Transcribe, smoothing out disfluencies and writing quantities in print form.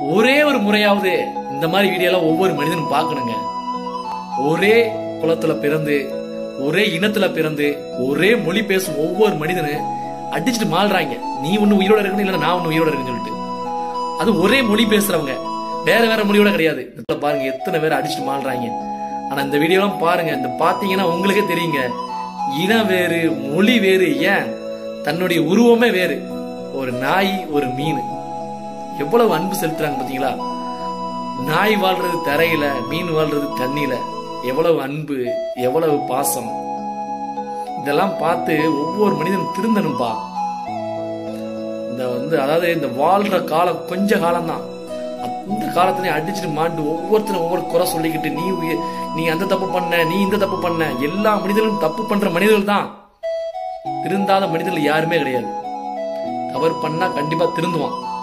ஒரே ஒரு முறையாவது இந்த மாதிரி வீடியோலாம் ஒவ்வொரு மனிதனும் பார்க்கணுங்க. ஒரே குலத்துல பிறந்து, ஒரே இனத்துல பிறந்து, ஒரே மொழி பேசும் ஒவ்வொரு மனிதனும் அடிச்சுட்டு மாள்றாங்க. நீ ஒண்ணு உயிரோட இருக்கணும், இல்ல நான் ஒண்ணு உயிரோட இருக்குன்னு சொல்லிட்டு. அது ஒரே மொழி பேசுறவங்க, வேற வேற மொழியோட கிடையாது. பாருங்க எத்தனை பேர் அடிச்சுட்டு மாள்றாங்க. ஆனா இந்த வீடியோலாம் பாருங்க, இந்த பாத்தீங்கன்னா உங்களுக்கே தெரியுங்க, இனம் வேறு, மொழி வேறு, ஏன் தன்னுடைய உருவமே வேறு. ஒரு நாய், ஒரு மீன், எவ்வளவு அன்பு செலுத்துறாங்க பாத்தீங்களா? நாய் வாழ்றது தரையில, மீன் வாழ்றது தண்ணியில. எவ்வளவு அன்பு, எவ்வளவு பாசம். இதெல்லாம் பார்த்து ஒவ்வொரு மனிதனும் திருந்தனும்பா. அதாவது இந்த வாழ்ற காலம் கொஞ்ச காலம் தான். இந்த காலத்திலே அடிச்சுட்டு மாண்டு ஒவ்வொருத்தரும் ஒவ்வொரு குறை சொல்லிக்கிட்டு, நீ அந்த தப்பு பண்ண, நீ இந்த தப்பு பண்ண. எல்லா மனிதர்களும் தப்பு பண்ற மனிதர்கள் தான். திருந்தாத மனிதர்கள் யாருமே கிடையாது. தவறு பண்ணா கண்டிப்பா திருந்துவான்.